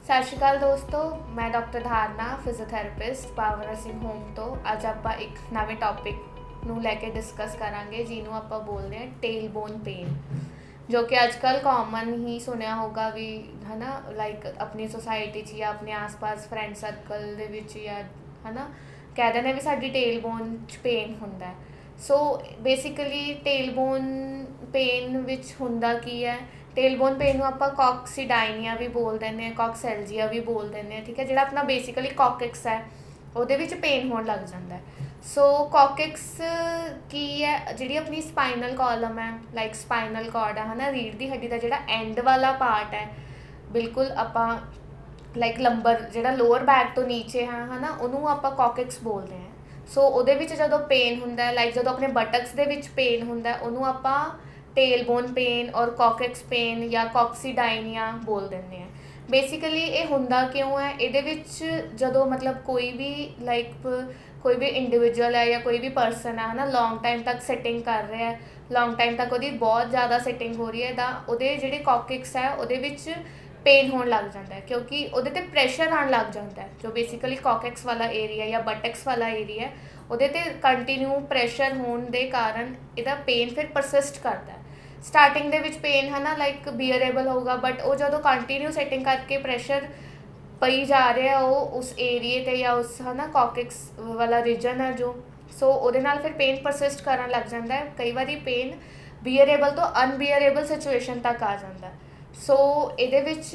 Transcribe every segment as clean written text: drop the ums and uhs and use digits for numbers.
ਸਤਿ ਸ਼੍ਰੀ ਅਕਾਲ ਦੋਸਤੋ, ਮੈਂ ਡਾਕਟਰ ਧਾਰਨਾ ਫਿਜ਼ੀਓਥੈਰੇਪਿਸਟ ਪਾਵਰ ਨਰਸਿੰਗ ਹੋਮ ਤੋਂ। ਅੱਜ ਆਪਾਂ ਇੱਕ ਨਵੇਂ ਟੌਪਿਕ ਨੂੰ ਲੈ ਕੇ ਡਿਸਕਸ ਕਰਾਂਗੇ ਜਿਹਨੂੰ ਆਪਾਂ ਬੋਲਦੇ ਹਾਂ ਟੇਲ ਬੋਨ ਪੇਨ, ਜੋ ਕਿ ਅੱਜ ਕੱਲ੍ਹ ਕਾਮਨ ਹੀ ਸੁਣਿਆ ਹੋਗਾ ਵੀ ਹੈ ਨਾ, ਲਾਈਕ ਆਪਣੀ ਸੁਸਾਇਟੀ 'ਚ ਜਾਂ ਆਪਣੇ ਆਸ-ਪਾਸ ਫਰੈਂਡ ਸਰਕਲ ਦੇ ਵਿੱਚ ਜਾਂ ਹੈ ਨਾ ਕਹਿ ਦਿੰਦੇ ਵੀ ਸਾਡੀ ਟੇਲ ਬੋਨ 'ਚ ਪੇਨ ਹੁੰਦਾ। So basically tail bone pain ਵਿੱਚ ਹੁੰਦਾ ਕੀ ਹੈ? ਟੇਲਬੋਨ ਪੇਨ ਨੂੰ ਆਪਾਂ ਕੌਕਸੀਡਾਈਨੀਆ ਵੀ ਬੋਲ ਦਿੰਦੇ ਹਾਂ, ਕੌਕਸੈਲਜੀਆ ਵੀ ਬੋਲ ਦਿੰਦੇ ਹਾਂ, ਠੀਕ ਹੈ। ਜਿਹੜਾ ਆਪਣਾ ਬੇਸਿਕਲੀ ਕੌਕਿਕਸ ਹੈ ਉਹਦੇ ਵਿੱਚ ਪੇਨ ਹੋਣ ਲੱਗ ਜਾਂਦਾ। ਸੋ ਕੌਕਿਕਸ ਕੀ ਹੈ? ਜਿਹੜੀ ਆਪਣੀ ਸਪਾਈਨਲ ਕਾਲਮ ਹੈ, ਲਾਈਕ ਸਪਾਈਨਲ ਕਾਰਡ ਹੈ ਨਾ, ਰੀੜ੍ਹ ਦੀ ਹੱਡੀ ਦਾ ਜਿਹੜਾ ਐਂਡ ਵਾਲਾ ਪਾਰਟ ਹੈ, ਬਿਲਕੁਲ ਆਪਾਂ ਲਾਈਕ ਲੰਬਰ ਜਿਹੜਾ ਲੋਅਰ ਬੈਕ ਤੋਂ ਨੀਚੇ ਹੈ ਨਾ, ਉਹਨੂੰ ਆਪਾਂ ਕੌਕਿਕਸ ਬੋਲਦੇ ਹਾਂ। ਸੋ ਉਹਦੇ ਵਿੱਚ ਜਦੋਂ ਪੇਨ ਹੁੰਦਾ, ਲਾਈਕ ਜਦੋਂ ਆਪਣੇ ਬਟਕਸ ਦੇ ਵਿੱਚ ਪੇਨ ਹੁੰਦਾ, ਉਹਨੂੰ ਆਪਾਂ ਟੇਲਬੋਨ ਪੇਨ ਔਰ ਕੌਕਿਕਸ ਪੇਨ ਜਾਂ ਕੌਕਸੀਡਾਈਨੀਆ ਬੋਲ ਦਿੰਦੇ ਹਾਂ। ਬੇਸਿਕਲੀ ਇਹ ਹੁੰਦਾ ਕਿਉਂ ਹੈ? ਇਹਦੇ ਵਿੱਚ ਜਦੋਂ ਮਤਲਬ ਕੋਈ ਵੀ ਲਾਈਕ ਕੋਈ ਵੀ ਇੰਡੀਵਿਜੂਅਲ ਹੈ ਜਾਂ ਕੋਈ ਵੀ ਪਰਸਨ ਹੈ ਨਾ, ਲੌਂਗ ਟਾਈਮ ਤੱਕ ਸਿਟਿੰਗ ਕਰ ਰਿਹਾ ਹੈ, ਲੌਂਗ ਟਾਈਮ ਤੱਕ ਉਹਦੀ ਬਹੁਤ ਜ਼ਿਆਦਾ ਸਿਟਿੰਗ ਹੋ ਰਹੀ ਹੈ, ਤਾਂ ਉਹਦੇ ਜਿਹੜੇ ਕੌਕਿਕਸ ਹੈ ਉਹਦੇ ਵਿੱਚ ਪੇਨ ਹੋਣ ਲੱਗ ਜਾਂਦਾ ਹੈ, ਕਿਉਂਕਿ ਉਹਦੇ 'ਤੇ ਪ੍ਰੈਸ਼ਰ ਆਉਣ ਲੱਗ ਜਾਂਦਾ ਹੈ। ਜੋ ਬੇਸਿਕਲੀ ਕੌਕਿਕਸ ਵਾਲਾ ਏਰੀਆ ਜਾਂ ਬਟਕਸ ਵਾਲਾ ਏਰੀਆ, ਉਹਦੇ 'ਤੇ ਕੰਟੀਨਿਊ ਪ੍ਰੈਸ਼ਰ ਹੋਣ ਦੇ ਕਾਰਨ ਇਹਦਾ ਪੇਨ ਫਿਰ ਪਰਸਿਸਟ ਕਰਦਾ। ਸਟਾਰਟਿੰਗ ਦੇ ਵਿੱਚ ਪੇਨ ਹੈ ਨਾ ਲਾਈਕ ਬੀਅਰੇਬਲ ਹੋਊਗਾ, ਬਟ ਉਹ ਜਦੋਂ ਕੰਟੀਨਿਊ ਸੈਟਿੰਗ ਕਰਕੇ ਪ੍ਰੈਸ਼ਰ ਪਈ ਜਾ ਰਿਹਾ ਉਹ ਉਸ ਏਰੀਏ 'ਤੇ ਜਾਂ ਉਸ ਹੈ ਨਾ ਕੌਕਿਕਸ ਵਾਲਾ ਰੀਜਨ ਹੈ ਜੋ, ਸੋ ਉਹਦੇ ਨਾਲ ਫਿਰ ਪੇਨ ਪਰਸਿਸਟ ਕਰਨ ਲੱਗ ਜਾਂਦਾ ਹੈ। ਕਈ ਵਾਰੀ ਪੇਨ ਬੀਅਰੇਬਲ ਤੋਂ ਅਨਬੀਅਰੇਬਲ ਸਿਚੁਏਸ਼ਨ ਤੱਕ ਆ ਜਾਂਦਾ। ਸੋ ਇਹਦੇ ਵਿੱਚ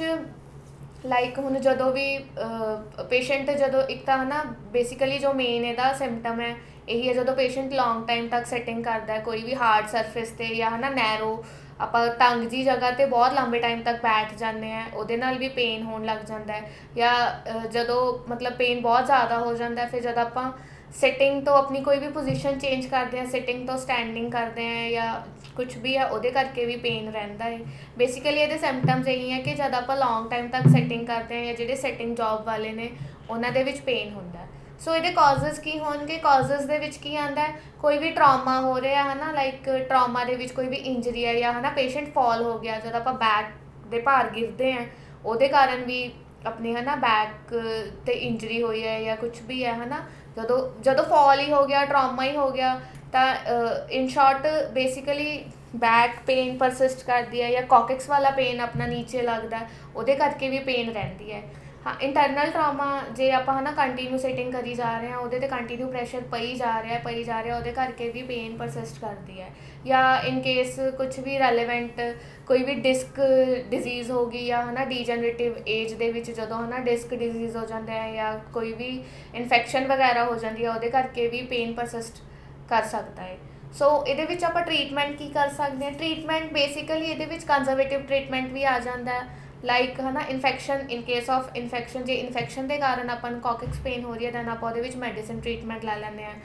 ਲਾਈਕ ਹੁਣ ਜਦੋਂ ਵੀ ਪੇਸ਼ੈਂਟ ਜਦੋਂ ਇੱਕ ਤਾਂ ਹੈ ਨਾ ਬੇਸਿਕਲੀ ਜੋ ਮੇਨ ਇਹਦਾ ਸਿੰਪਟਮ ਹੈ ਇਹੀ ਹੈ, ਜਦੋਂ ਪੇਸ਼ੈਂਟ ਲੌਂਗ ਟਾਈਮ ਤੱਕ ਸਿਟਿੰਗ ਕਰਦਾ ਕੋਈ ਵੀ ਹਾਰਡ ਸਰਫੇਸ 'ਤੇ ਜਾਂ ਹੈ ਨਾ ਨੈਰੋ ਆਪਾਂ ਤੰਗ ਜੀ ਜਗ੍ਹਾ 'ਤੇ ਬਹੁਤ ਲੰਬੇ ਟਾਈਮ ਤੱਕ ਬੈਠ ਜਾਂਦੇ ਹਾਂ, ਉਹਦੇ ਨਾਲ ਵੀ ਪੇਨ ਹੋਣ ਲੱਗ ਜਾਂਦਾ ਹੈ। ਜਾਂ ਜਦੋਂ ਮਤਲਬ ਪੇਨ ਬਹੁਤ ਜ਼ਿਆਦਾ ਹੋ ਜਾਂਦਾ ਫਿਰ ਜਦੋਂ ਆਪਾਂ ਸਿਟਿੰਗ ਤੋਂ ਆਪਣੀ ਕੋਈ ਵੀ ਪੋਜੀਸ਼ਨ ਚੇਂਜ ਕਰਦੇ ਹਾਂ, ਸਿਟਿੰਗ ਤੋਂ ਸਟੈਂਡਿੰਗ ਕਰਦੇ ਹਾਂ ਜਾਂ ਕੁਛ ਵੀ ਹੈ, ਉਹਦੇ ਕਰਕੇ ਵੀ ਪੇਨ ਰਹਿੰਦਾ ਹੈ। ਬੇਸਿਕਲੀ ਇਹਦੇ ਸਿੰਪਟਮਸ ਇਹੀ ਹੈ ਕਿ ਜਦ ਆਪਾਂ ਲੌਂਗ ਟਾਈਮ ਤੱਕ ਸਿਟਿੰਗ ਕਰਦੇ ਹਾਂ ਜਾਂ ਜਿਹੜੇ ਸਿਟਿੰਗ ਜੌਬ ਵਾਲੇ ਨੇ ਉਹਨਾਂ ਦੇ ਵਿੱਚ ਪੇਨ ਹੁੰਦਾ। ਸੋ ਇਹਦੇ ਕਾਜ਼ਸ ਕੀ ਹੋਣਗੇ? ਕਾਜ਼ਸ ਦੇ ਵਿੱਚ ਕੀ ਆਉਂਦਾ? ਕੋਈ ਵੀ ਟਰਾਮਾ ਹੋ ਰਿਹਾ ਹੈ ਨਾ, ਲਾਈਕ ਟਰਾਮਾ ਦੇ ਵਿੱਚ ਕੋਈ ਵੀ ਇੰਜਰੀ ਹੈ ਜਾਂ ਹੈ ਨਾ ਪੇਸ਼ੈਂਟ ਫਾਲ ਹੋ ਗਿਆ, ਜਦੋਂ ਆਪਾਂ ਬੈਕ ਦੇ ਭਾਰ ਗਿਰਦੇ ਹਾਂ ਉਹਦੇ ਕਾਰਨ ਵੀ ਆਪਣੀ ਹੈ ਨਾ ਬੈਕ 'ਤੇ ਇੰਜਰੀ ਹੋਈ ਹੈ ਜਾਂ ਕੁਛ ਵੀ ਹੈ ਨਾ, ਜਦੋਂ ਜਦੋਂ ਫਾਲ ਹੀ ਹੋ ਗਿਆ, ਟਰਾਮਾ ਹੀ ਹੋ ਗਿਆ, ਤਾਂ in short basically back pain persist ਕਰਦੀ ਹੈ ਜਾਂ ਕੌਕਿਕਸ ਵਾਲਾ ਪੇਨ ਆਪਣਾ ਨੀਚੇ ਲੱਗਦਾ, ਉਹਦੇ ਕਰਕੇ ਵੀ ਪੇਨ ਰਹਿੰਦੀ ਹੈ। ਹਾਂ, ਇੰਟਰਨਲ ਟਰਾਮਾ ਜੇ ਆਪਾਂ ਹੈ ਨਾ ਕੰਟੀਨਿਊ ਸਿਟਿੰਗ ਕਰੀ ਜਾ ਰਹੇ ਹਾਂ, ਉਹਦੇ 'ਤੇ ਕੰਟੀਨਿਊ ਪ੍ਰੈਸ਼ਰ ਪਈ ਜਾ ਰਿਹਾ, ਉਹਦੇ ਕਰਕੇ ਵੀ ਪੇਨ ਪਰਸਿਸਟ ਕਰਦੀ ਹੈ। ਜਾਂ ਇਨ ਕੇਸ ਕੁਛ ਵੀ ਰੈਲੇਵੈਂਟ ਕੋਈ ਵੀ ਡਿਸਕ ਡਿਜ਼ੀਜ਼ ਹੋ ਗਈ ਜਾਂ ਹੈ ਨਾ ਡੀਜਨਰੇਟਿਵ ਏਜ ਦੇ ਵਿੱਚ ਜਦੋਂ ਹੈ ਨਾ ਡਿਸਕ ਡਿਜ਼ੀਜ਼ ਹੋ ਜਾਂਦਾ ਹੈ ਜਾਂ ਕੋਈ ਵੀ ਇਨਫੈਕਸ਼ਨ ਵਗੈਰਾ ਹੋ ਜਾਂਦੀ ਹੈ, ਉਹਦੇ ਕਰਕੇ ਵੀ ਪੇਨ ਪਰਸਿਸਟ ਕਰ ਸਕਦਾ ਹੈ। ਸੋ ਇਹਦੇ ਵਿੱਚ ਆਪਾਂ ਟਰੀਟਮੈਂਟ ਕੀ ਕਰ ਸਕਦੇ ਹਾਂ? ਟਰੀਟਮੈਂਟ ਬੇਸਿਕਲੀ ਇਹਦੇ ਵਿੱਚ ਕੰਜ਼ਰਵੇਟਿਵ ਟਰੀਟਮੈਂਟ ਵੀ ਆ ਜਾਂਦਾ, ਲਾਈਕ ਹੈ ਨਾ infection, in case of infection, ਜੇ ਇਨਫੈਕਸ਼ਨ ਦੇ ਕਾਰਨ ਆਪਾਂ ਨੂੰ ਕੌਕਿਕਸ ਪੇਨ ਹੋ ਰਹੀ ਹੈ ਦੈਨ ਆਪਾਂ ਉਹਦੇ ਵਿੱਚ ਮੈਡੀਸਿਨ ਟਰੀਟਮੈਂਟ ਲੈ ਲੈਂਦੇ ਹਾਂ,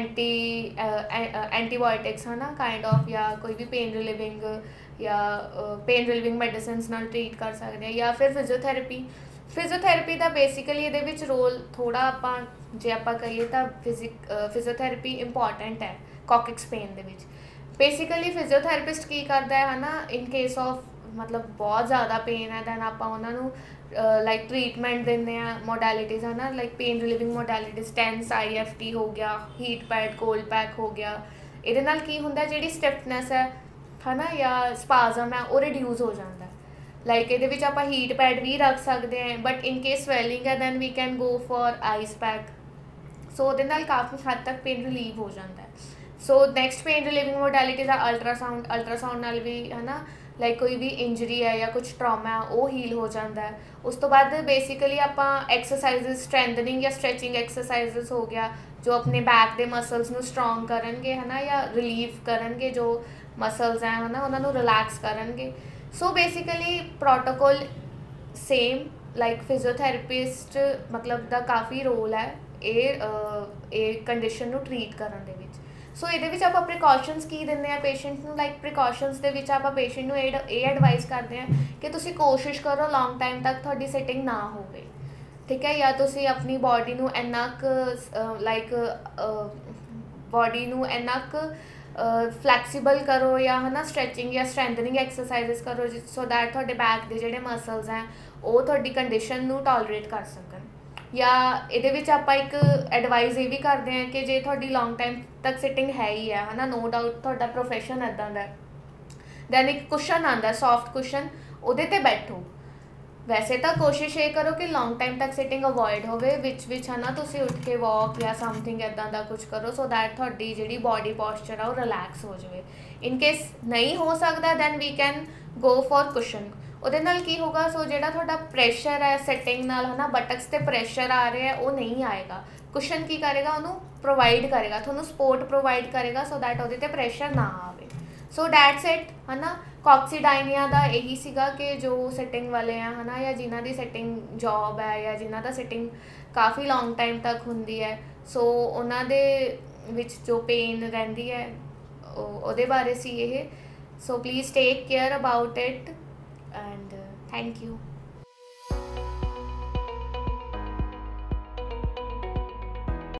ਐਂਟੀਬਾਇਓਟਿਕਸ ਹੈ ਨਾ ਕਾਈਂਡ ਆਫ, ਜਾਂ ਕੋਈ ਵੀ ਪੇਨ ਰਿਲੀਵਿੰਗ ਜਾਂ ਪੇਨ ਰਿਲੀਵਿੰਗ ਮੈਡੀਸਿਨਸ ਨਾਲ ਟਰੀਟ ਕਰ ਸਕਦੇ ਹਾਂ। ਜਾਂ ਫਿਰ ਫਿਜ਼ੀਓਥੈਰੇਪੀ ਦਾ ਬੇਸਿਕਲੀ ਇਹਦੇ ਵਿੱਚ ਰੋਲ ਥੋੜ੍ਹਾ ਆਪਾਂ ਜੇ ਆਪਾਂ ਕਹੀਏ ਤਾਂ ਫਿਜ਼ੀਓਥੈਰੇਪੀ ਇੰਪੋਰਟੈਂਟ ਹੈ ਕੌਕਿਕਸ ਪੇਨ ਦੇ ਵਿੱਚ। ਬੇਸਿਕਲੀ ਫਿਜ਼ੀਓਥੈਰੇਪਿਸਟ ਕੀ ਕਰਦਾ ਹੈ ਨਾ, ਇਨ ਕੇਸ ਆਫ ਮਤਲਬ ਬਹੁਤ ਜ਼ਿਆਦਾ ਪੇਨ ਹੈ ਦੈਨ ਆਪਾਂ ਉਹਨਾਂ ਨੂੰ ਲਾਈਕ ਟਰੀਟਮੈਂਟ ਦਿੰਦੇ ਹਾਂ, ਮੋਡੈਲਿਟੀਜ਼ ਹੈ ਨਾ, like pain relieving modalities, TENS IFT ਹੋ ਗਿਆ, ਹੀਟ ਪੈਡ, ਕੋਲਡ ਪੈਕ ਹੋ ਗਿਆ। ਇਹਦੇ ਨਾਲ ਕੀ ਹੁੰਦਾ, ਜਿਹੜੀ ਸਟਿਫਨੈਸ ਹੈ ਨਾ ਜਾਂ ਸਪਾਜ਼ਮ ਹੈ ਉਹ ਰਿਡਿਊਸ ਹੋ ਜਾਂਦਾ। ਲਾਈਕ ਇਹਦੇ ਵਿੱਚ ਆਪਾਂ ਹੀਟ ਪੈਡ ਵੀ ਰੱਖ ਸਕਦੇ ਹਾਂ, ਬਟ ਇਨ ਕੇਸ ਸਵੈਲਿੰਗ ਹੈ then we can go for ice pack. So ਉਹਦੇ ਨਾਲ ਕਾਫੀ ਹੱਦ ਤੱਕ ਪੇਨ ਰਿਲੀਵ ਹੋ ਜਾਂਦਾ। So next pain relieving modality ਦਾ ਅਲਟਰਾਸਾਊਂਡ ਨਾਲ ਵੀ ਹੈ ਨਾ, ਲਾਈਕ ਕੋਈ ਵੀ ਇੰਜਰੀ ਹੈ ਜਾਂ ਕੁਛ ਟਰਾਮਾ ਹੈ ਉਹ ਹੀਲ ਹੋ ਜਾਂਦਾ। ਉਸ ਤੋਂ ਬਾਅਦ ਬੇਸਿਕਲੀ ਆਪਾਂ ਐਕਸਰਸਾਈਜ਼ਸ, ਸਟਰੈਂਥਨਿੰਗ ਜਾਂ ਸਟਰੈਚਿੰਗ ਐਕਸਰਸਾਈਜ਼ਸ ਹੋ ਗਿਆ ਜੋ ਆਪਣੇ ਬੈਕ ਦੇ ਮਸਲਸ ਨੂੰ ਸਟਰੋਂਗ ਕਰਨਗੇ ਹੈ ਨਾ, ਜਾਂ ਰਿਲੀਵ ਕਰਨਗੇ ਜੋ ਮਸਲਸ ਹੈ ਨਾ, ਉਹਨਾਂ ਨੂੰ ਰਿਲੈਕਸ ਕਰਨਗੇ। So basically protocol same like physiotherapist ਮਤਲਬ ਦਾ ਕਾਫੀ ਰੋਲ ਹੈ ਇਹ ਕੰਡੀਸ਼ਨ ਨੂੰ ਟਰੀਟ ਕਰਨ ਦੇ ਵਿੱਚ। ਸੋ ਇਹਦੇ ਵਿੱਚ ਆਪਾਂ ਪ੍ਰੀਕਾਸ਼ਨਸ ਕੀ ਦਿੰਦੇ ਹਾਂ ਪੇਸ਼ੈਂਟ ਨੂੰ? ਲਾਈਕ ਪ੍ਰੀਕਾਸ਼ਨਸ ਦੇ ਵਿੱਚ ਆਪਾਂ ਪੇਸ਼ੈਂਟ ਨੂੰ ਇਹ ਐਡਵਾਈਸ ਕਰਦੇ ਹਾਂ ਕਿ ਤੁਸੀਂ ਕੋਸ਼ਿਸ਼ ਕਰੋ ਲੌਂਗ ਟਾਈਮ ਤੱਕ ਤੁਹਾਡੀ ਸਿਟਿੰਗ ਨਾ ਹੋਵੇ, ਠੀਕ ਹੈ। ਜਾਂ ਤੁਸੀਂ ਆਪਣੀ ਬੋਡੀ ਨੂੰ ਇੰਨਾ ਕੁ ਲਾਈਕ ਬੋਡੀ ਨੂੰ ਇੰਨਾ ਕੁ ਫਲੈਕਸੀਬਲ ਕਰੋ ਜਾਂ ਹੈ ਨਾ ਸਟਰੈਚਿੰਗ ਜਾਂ ਸਟਰੈਂਥਨਿੰਗ ਐਕਸਰਸਾਈਜ਼ਸ ਕਰੋ ਸੋ ਦੈਟ ਤੁਹਾਡੇ ਬੈਕ ਦੇ ਜਿਹੜੇ ਮਸਲਸ ਹੈ ਉਹ ਤੁਹਾਡੀ ਕੰਡੀਸ਼ਨ ਨੂੰ ਟੋਲਰੇਟ ਕਰ ਸਕਣ। ਜਾਂ ਇਹਦੇ ਵਿੱਚ ਆਪਾਂ ਇੱਕ ਐਡਵਾਈਸ ਇਹ ਵੀ ਕਰਦੇ ਹਾਂ ਕਿ ਜੇ ਤੁਹਾਡੀ ਲੌਂਗ ਟਾਈਮ ਤੱਕ ਸਿਟਿੰਗ ਹੈ ਹੀ ਹੈ ਨਾ, ਨੋ ਡਾਊਟ ਤੁਹਾਡਾ ਪ੍ਰੋਫੈਸ਼ਨ ਇੱਦਾਂ ਦਾ, ਦੈਨ ਇੱਕ ਕੁਸ਼ਨ ਆਉਂਦਾ ਸੌਫਟ ਕੁਸ਼ਨ, ਉਹਦੇ 'ਤੇ ਬੈਠੋ। ਵੈਸੇ ਤਾਂ ਕੋਸ਼ਿਸ਼ ਇਹ ਕਰੋ ਕਿ ਲੌਂਗ ਟਾਈਮ ਤੱਕ ਸਿਟਿੰਗ ਅਵੋਇਡ ਹੋਵੇ, ਵਿੱਚ ਹੈ ਨਾ ਤੁਸੀਂ ਉੱਠ ਕੇ ਵਾਕ ਜਾਂ ਸਮਥਿੰਗ ਇੱਦਾਂ ਦਾ ਕੁਝ ਕਰੋ, ਸੋ ਦੈਟ ਤੁਹਾਡੀ ਜਿਹੜੀ ਬੋਡੀ ਪੋਸਚਰ ਆ ਉਹ ਰਿਲੈਕਸ ਹੋ ਜਾਵੇ। ਇਨ ਕੇਸ ਨਹੀਂ ਹੋ ਸਕਦਾ then we can go for cushion. ਉਹਦੇ ਨਾਲ ਕੀ ਹੋਗਾ, ਸੋ ਜਿਹੜਾ ਤੁਹਾਡਾ ਪ੍ਰੈਸ਼ਰ ਹੈ ਸਿਟਿੰਗ ਨਾਲ ਹੈ ਨਾ, ਬਟਕਸ 'ਤੇ ਪ੍ਰੈਸ਼ਰ ਆ ਰਿਹਾ ਉਹ ਨਹੀਂ ਆਏਗਾ। ਕੁਸ਼ਨ ਕੀ ਕਰੇਗਾ, ਉਹਨੂੰ ਪ੍ਰੋਵਾਈਡ ਕਰੇਗਾ, ਤੁਹਾਨੂੰ ਸਪੋਰਟ ਪ੍ਰੋਵਾਈਡ ਕਰੇਗਾ, ਸੋ ਦੈਟ ਉਹਦੇ 'ਤੇ ਪ੍ਰੈਸ਼ਰ ਨਾ ਆਵੇ। ਸੋ ਡੈਟਸ ਇਟ ਹੈ ਨਾ। ਕੌਕਸੀਡਾਈਨੀਆ ਦਾ ਇਹੀ ਸੀਗਾ ਕਿ ਜੋ ਸਿਟਿੰਗ ਵਾਲੇ ਆ ਹੈ ਨਾ, ਜਾਂ ਜਿਨ੍ਹਾਂ ਦੀ ਸਿਟਿੰਗ ਜੋਬ ਹੈ ਜਾਂ ਜਿਨ੍ਹਾਂ ਦਾ ਸਿਟਿੰਗ ਕਾਫੀ ਲੌਂਗ ਟਾਈਮ ਤੱਕ ਹੁੰਦੀ ਹੈ, ਸੋ ਉਹਨਾਂ ਦੇ ਵਿੱਚ ਜੋ ਪੇਨ ਰਹਿੰਦੀ ਹੈ ਉਹਦੇ ਬਾਰੇ ਸੀ ਇਹ। So please take care about it and thank you.